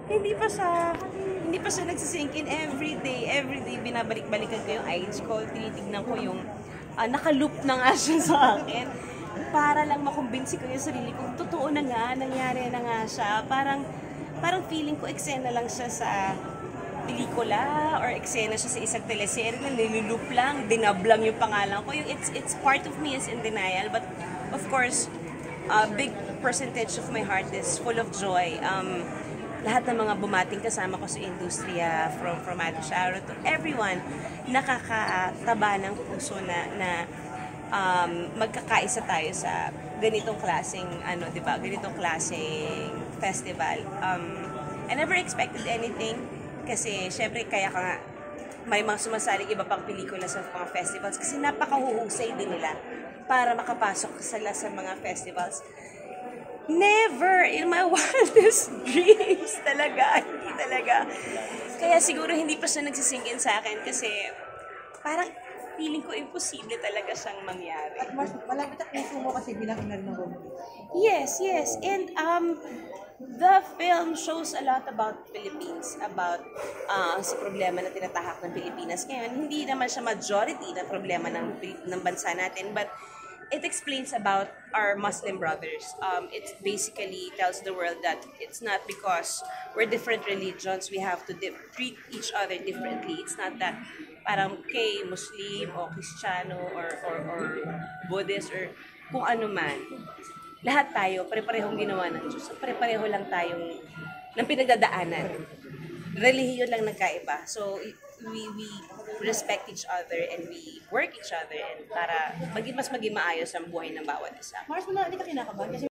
hindi pa siya nagsisink in every day binabalik-balikan ko yung IG ko, tinitignan ko yung naka-loop na nga siya sa akin para lang makumbinsi ko yung sarili ko, totoo na nga, nangyari na nga siya, parang feeling ko eksena lang siya sa pelikula or eksena siya sa isang teleserye na nilulup lang, dinab lang yung pangalan ko, yung it's part of me is in denial, but of course, a big percentage of my heart is full of joy. Lahat ng mga bumating kasama ko sa industriya, from Ate Cairo to everyone, nakakataba ng puso na magkakaisa tayo sa ganitong klaseng di ba? Ganitong klaseng festival. I never expected anything kasi syempre kaya ka nga may mga sumasaling iba pang pelikula sa mga festivals kasi napakahuhusay din nila para makapasok sila sa mga festivals. Never in my wildest dreams talaga, hindi talaga. Kaya siguro hindi pa siya nagsisingin sa akin kasi parang feeling ko imposible talaga siyang mangyari. At mas malapit ang puso mo kasi bilang ina rin ng Robby. Yes. And the film shows a lot about Philippines, about sa problema na tinatahak ng Pilipinas ngayon. Hindi naman siya majority na problema ng bansa natin, but it explains about our Muslim brothers. It basically tells the world that it's not because we're different religions, we have to treat each other differently. It's not that parang kay Muslim o Kristiyano or Buddhist or kung ano man. Lahat tayo, pare-parehong ginawa ng Diyos. Pare-pareho lang tayong ng pinagdadaanan. Relihiyon lang nagkaiba. So, we respect each other and we work each other and para mas maging maayos ang buhay ng bawat isa. Mars, hindi ka kinakabahan kasi